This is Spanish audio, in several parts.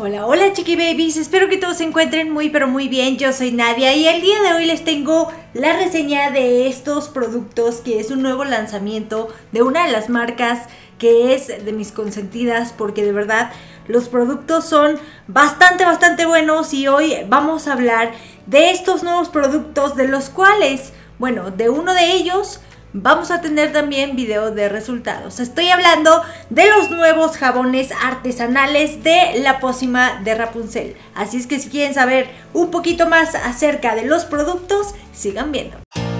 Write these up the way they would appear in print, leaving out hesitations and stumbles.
Hola, hola chiqui babies, espero que todos se encuentren muy pero muy bien. Yo soy Nadia y el día de hoy les tengo la reseña de estos productos, que es un nuevo lanzamiento de una de las marcas que es de mis consentidas, porque de verdad los productos son bastante buenos. Y hoy vamos a hablar de estos nuevos productos, de los cuales, bueno, de uno de ellos vamos a tener también video de resultados. Estoy hablando de los nuevos jabones artesanales de la pócima de Rapunzel. Así es que si quieren saber un poquito más acerca de los productos, sigan viendo.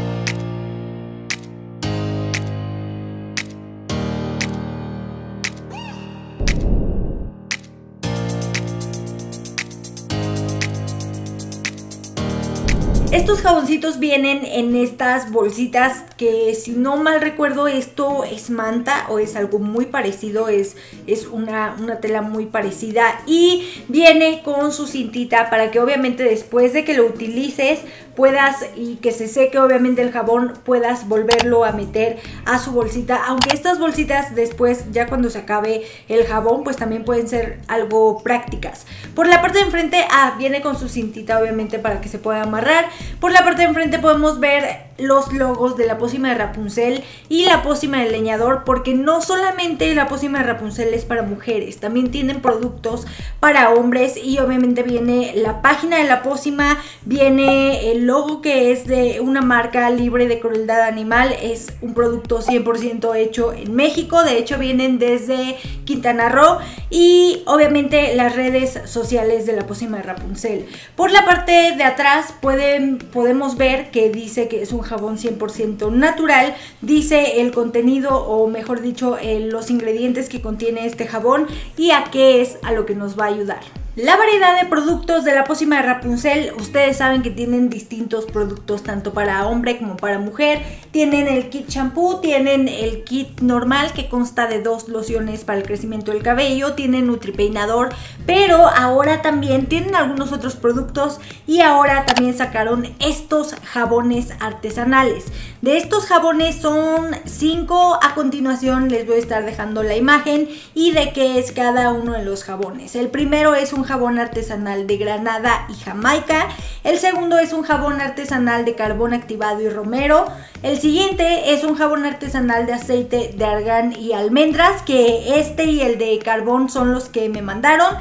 Estos jaboncitos vienen en estas bolsitas que, si no mal recuerdo, esto es manta o es algo muy parecido, es una tela muy parecida, y viene con su cintita para que obviamente después de que lo utilices puedas, y que se seque obviamente el jabón, puedas volverlo a meter a su bolsita. Aunque estas bolsitas después, ya cuando se acabe el jabón, pues también pueden ser algo prácticas. Por la parte de enfrente, viene con su cintita obviamente para que se pueda amarrar. Por la parte de enfrente podemos ver los logos de la pócima de Rapunzel y la pócima del leñador, porque no solamente la pócima de Rapunzel es para mujeres, también tienen productos para hombres. Y obviamente viene la página de la pócima, viene el logo que es de una marca libre de crueldad animal, es un producto 100% hecho en México, de hecho vienen desde Quintana Roo, y obviamente las redes sociales de la pócima de Rapunzel. Por la parte de atrás podemos ver que dice que es un jabón 100% natural, dice el contenido, o mejor dicho, los ingredientes que contiene este jabón y a qué es a lo que nos va a ayudar. La variedad de productos de la pócima de Rapunzel, ustedes saben que tienen distintos productos tanto para hombre como para mujer. Tienen el kit shampoo, tienen el kit normal que consta de 2 lociones para el crecimiento del cabello, tienen nutripeinador, pero ahora también tienen algunos otros productos, y ahora también sacaron estos jabones artesanales. De estos jabones son 5, a continuación les voy a estar dejando la imagen y de qué es cada uno de los jabones. El primero es un jabón artesanal de Granada y Jamaica. El segundo es un jabón artesanal de carbón activado y romero. El siguiente es un jabón artesanal de aceite de argán y almendras, que este y el de carbón son los que me mandaron.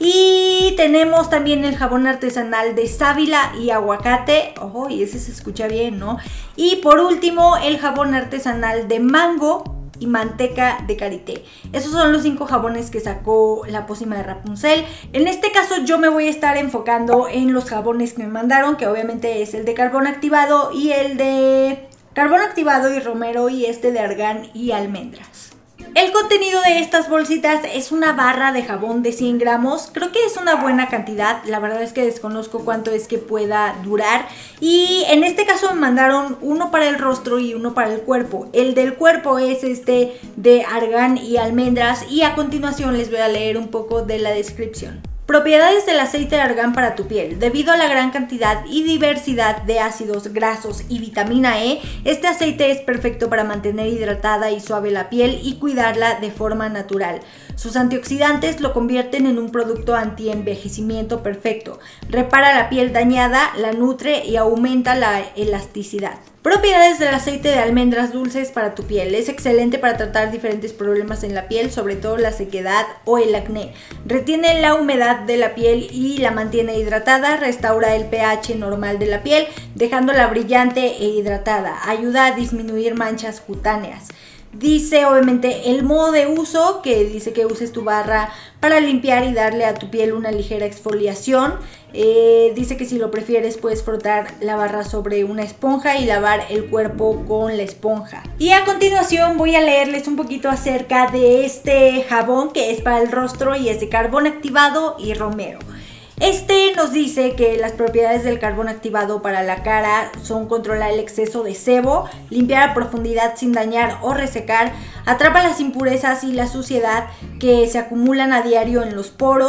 Y tenemos también el jabón artesanal de sábila y aguacate. Oh, y ese se escucha bien, ¿no? Y por último, el jabón artesanal de mango y manteca de karité. Esos son los 5 jabones que sacó la pócima de Rapunzel. En este caso yo me voy a estar enfocando en los jabones que me mandaron, que obviamente es el de carbón activado y el de carbón activado y romero, y este de argán y almendras. El contenido de estas bolsitas es una barra de jabón de 100 gramos. Creo que es una buena cantidad. La verdad es que desconozco cuánto es que pueda durar. Y en este caso me mandaron uno para el rostro y uno para el cuerpo. El del cuerpo es este de argán y almendras. Y a continuación les voy a leer un poco de la descripción. Propiedades del aceite de argán para tu piel. Debido a la gran cantidad y diversidad de ácidos grasos y vitamina E, este aceite es perfecto para mantener hidratada y suave la piel y cuidarla de forma natural. Sus antioxidantes lo convierten en un producto anti-envejecimiento perfecto. Repara la piel dañada, la nutre y aumenta la elasticidad. Propiedades del aceite de almendras dulces para tu piel. Es excelente para tratar diferentes problemas en la piel, sobre todo la sequedad o el acné. Retiene la humedad de la piel y la mantiene hidratada. Restaura el pH normal de la piel, dejándola brillante e hidratada. Ayuda a disminuir manchas cutáneas. Dice obviamente el modo de uso, que dice que uses tu barra para limpiar y darle a tu piel una ligera exfoliación. Dice que si lo prefieres puedes frotar la barra sobre una esponja y lavar el cuerpo con la esponja. Y a continuación voy a leerles un poquito acerca de este jabón, que es para el rostro y es de carbón activado y romero. Este nos dice que las propiedades del carbón activado para la cara son controlar el exceso de sebo, limpiar a profundidad sin dañar o resecar, atrapa las impurezas y la suciedad que se acumulan a diario en los poros,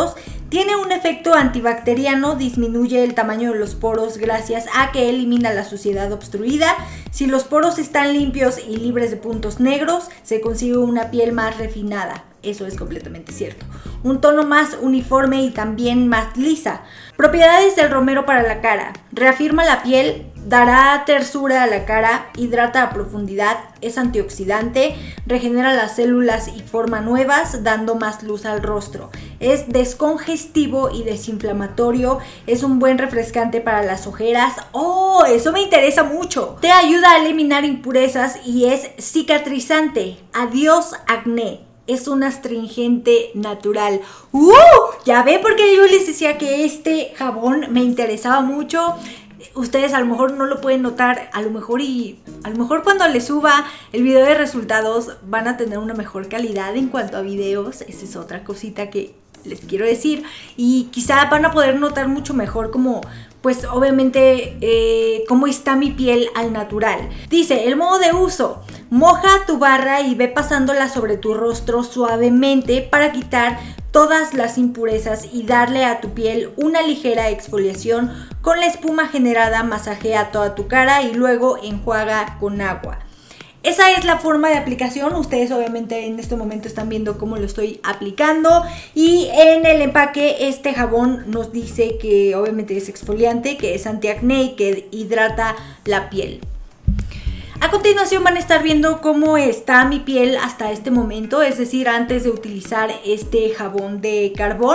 Tiene un efecto antibacteriano, disminuye el tamaño de los poros gracias a que elimina la suciedad obstruida. Si los poros están limpios y libres de puntos negros, se consigue una piel más refinada. Eso es completamente cierto. Un tono más uniforme y también más lisa. Propiedades del romero para la cara. Reafirma la piel, dará tersura a la cara, hidrata a profundidad, es antioxidante, regenera las células y forma nuevas, dando más luz al rostro. Es descongestivo y desinflamatorio, es un buen refrescante para las ojeras. ¡Oh! Eso me interesa mucho. Te ayuda a eliminar impurezas y es cicatrizante. Adiós acné. Es un astringente natural. Ya ve por qué yo les decía que este jabón me interesaba mucho. Ustedes a lo mejor no lo pueden notar, a lo mejor cuando les suba el video de resultados van a tener una mejor calidad en cuanto a videos. Esa es otra cosita que les quiero decir. Y quizá van a poder notar mucho mejor como, pues obviamente, cómo está mi piel al natural. Dice, el modo de uso. Moja tu barra y ve pasándola sobre tu rostro suavemente para quitar todas las impurezas y darle a tu piel una ligera exfoliación. Con la espuma generada masajea toda tu cara y luego enjuaga con agua. Esa es la forma de aplicación. Ustedes obviamente en este momento están viendo cómo lo estoy aplicando. Y en el empaque este jabón nos dice que obviamente es exfoliante, que es antiacné y que hidrata la piel. A continuación van a estar viendo cómo está mi piel hasta este momento, es decir, antes de utilizar este jabón de carbón.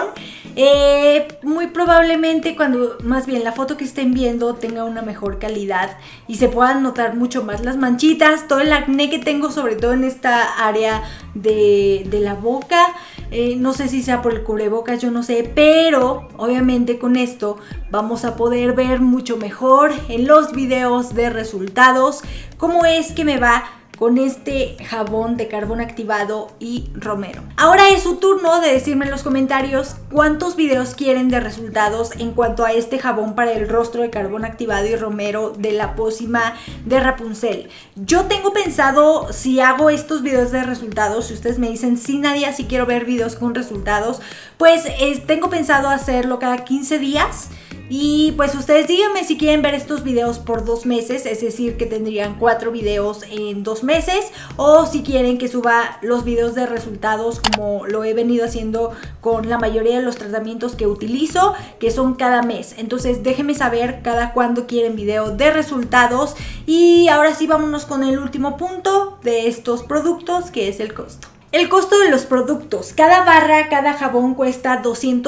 Muy probablemente más bien la foto que estén viendo tenga una mejor calidad y se puedan notar mucho más las manchitas, todo el acné que tengo, sobre todo en esta área de la boca. No sé si sea por el cubrebocas, yo no sé, pero obviamente con esto vamos a poder ver mucho mejor en los videos de resultados cómo es que me va con este jabón de carbón activado y romero. Ahora es su turno de decirme en los comentarios cuántos videos quieren de resultados en cuanto a este jabón para el rostro de carbón activado y romero de la pócima de Rapunzel. Yo tengo pensado, si hago estos videos de resultados, si ustedes me dicen, sí Nadia, si quiero ver videos con resultados, pues tengo pensado hacerlo cada 15 días. Y pues ustedes díganme si quieren ver estos videos por 2 meses, es decir que tendrían 4 videos en 2 meses, o si quieren que suba los videos de resultados como lo he venido haciendo con la mayoría de los tratamientos que utilizo, que son cada mes. Entonces déjenme saber cada cuándo quieren video de resultados. Y ahora sí, vámonos con el último punto de estos productos, que es el costo. El costo de los productos. Cada barra, cada jabón cuesta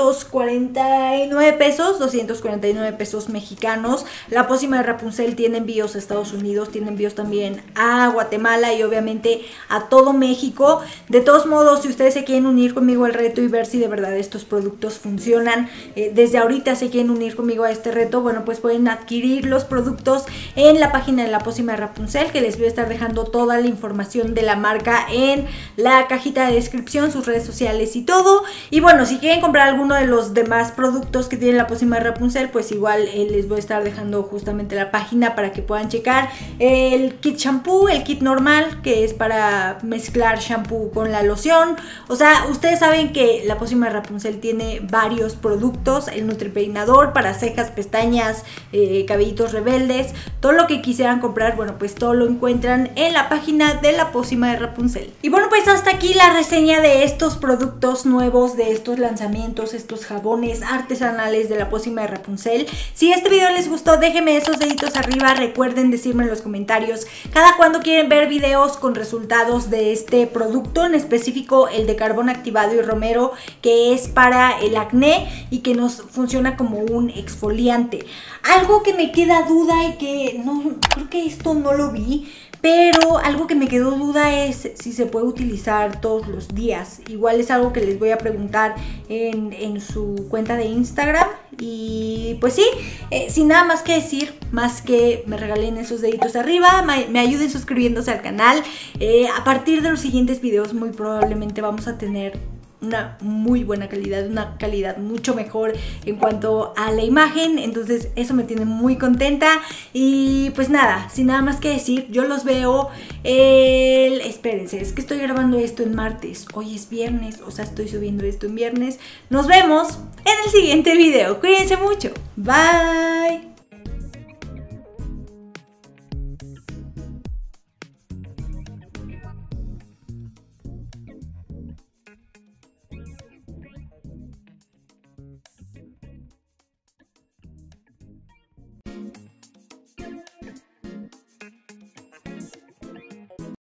249 pesos, 249 pesos mexicanos. La pócima de Rapunzel tiene envíos a Estados Unidos, tiene envíos también a Guatemala y obviamente a todo México. De todos modos, si ustedes se quieren unir conmigo al reto y ver si de verdad estos productos funcionan, desde ahorita se quieren unir conmigo a este reto, bueno, pues pueden adquirir los productos en la página de la pócima de Rapunzel, que les voy a estar dejando toda la información de la marca en la cajita de descripción, sus redes sociales y todo. Y bueno, si quieren comprar alguno de los demás productos que tiene la pócima de Rapunzel, pues igual les voy a estar dejando justamente la página para que puedan checar el kit shampoo, el kit normal, que es para mezclar shampoo con la loción. O sea, ustedes saben que la pócima de Rapunzel tiene varios productos, el nutripeinador para cejas, pestañas, cabellitos rebeldes, todo lo que quisieran comprar, bueno, pues todo lo encuentran en la página de la pócima de Rapunzel. Y bueno, pues hasta aquí la reseña de estos productos nuevos, de estos lanzamientos, estos jabones artesanales de la pócima de Rapunzel. Si este video les gustó, déjenme esos deditos arriba. Recuerden decirme en los comentarios cada cuándo quieren ver videos con resultados de este producto, en específico el de carbón activado y romero, que es para el acné y que nos funciona como un exfoliante. Algo que me queda duda y que no, creo que esto no lo vi, pero algo que me quedó duda es si se puede utilizar todos los días. Igual es algo que les voy a preguntar en su cuenta de Instagram. Y pues sí, sin nada más que decir, más que me regalen esos deditos arriba, me ayuden suscribiéndose al canal. A partir de los siguientes videos muy probablemente vamos a tener una muy buena calidad, una calidad mucho mejor en cuanto a la imagen. Entonces eso me tiene muy contenta. Y pues nada, sin nada más que decir, yo los veo espérense, es que estoy grabando esto en martes, hoy es viernes, o sea, estoy subiendo esto en viernes. Nos vemos en el siguiente video, cuídense mucho, bye.